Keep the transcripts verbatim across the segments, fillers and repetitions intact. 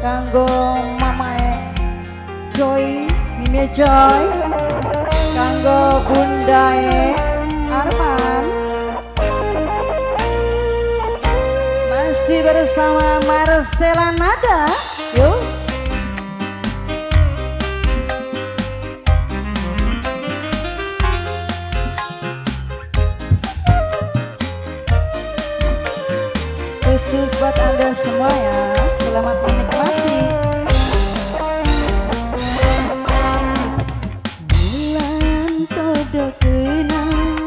kanggo mamae Joy, Mimi Joy, kanggo bundae Arman. Masih bersama Marcella Nada, yuk. Khusus buat Anda semua ya, selamat menikmati. Bulan kodok kenang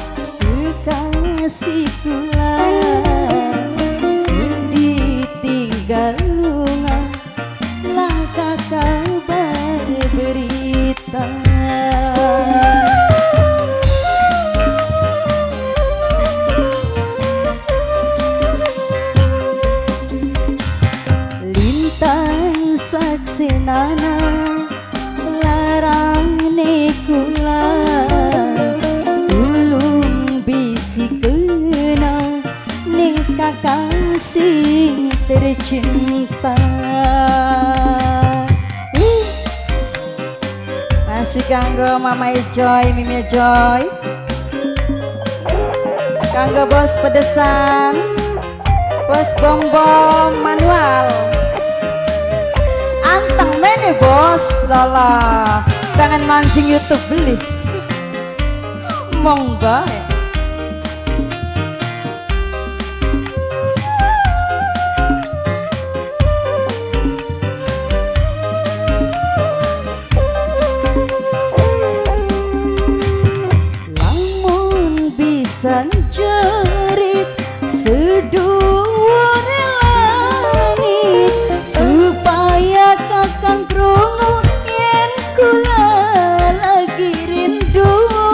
kekasihku lah, sedih tinggal lunga, langkah kabar berita. Nana larang nekula ulung bisi kena ning kakang sing tercinta. uh. Masih kanggo Mama Joy, Mimi Joy, kanggo bos pedesan, bos bom bom manual. Anteng mene bos, lala kangen mancing YouTube beli monggo ya. Lamun bisa jerit seduh langit supaya kakang krungu yen kula lagi rindu.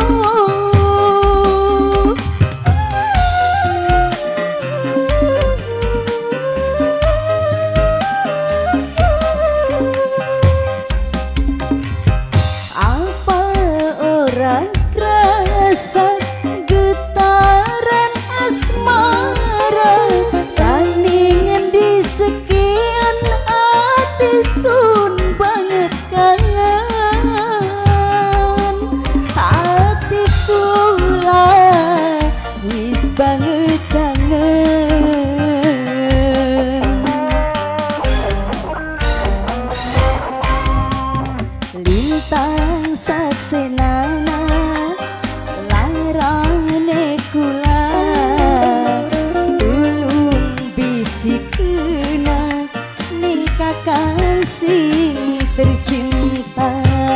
Apa orang kerasa getaran asmara kaningin di sekian hati sun banget kangen hatiku lah wis banget kangen. Lintang saksenana larang nekula ulung bisik kena ning kakang sing tercinta.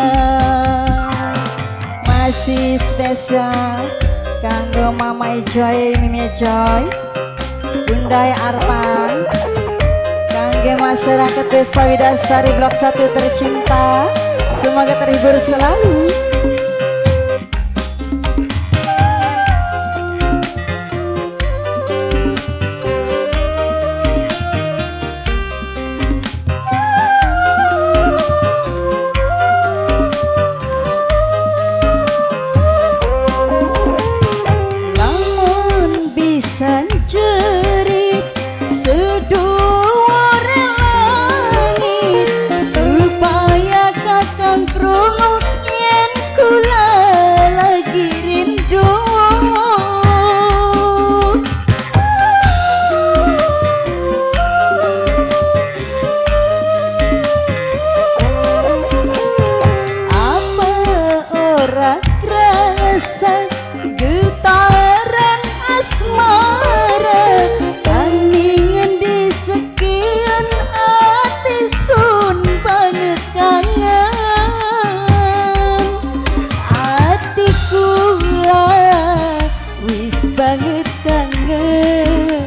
Masih spesial kanggo Mama Joy, Mimi Joy, Bundai Arman, kangge masyarakat Desa Widasari Blok satu tercinta, semoga terhibur selalu. Jerit seduh langit supaya kakang krungu yen kula lagi rindu. Apa ora kerasa getaran asmara kaningin di sekian hati sun banget kangen hatiku lah wis banget kangen.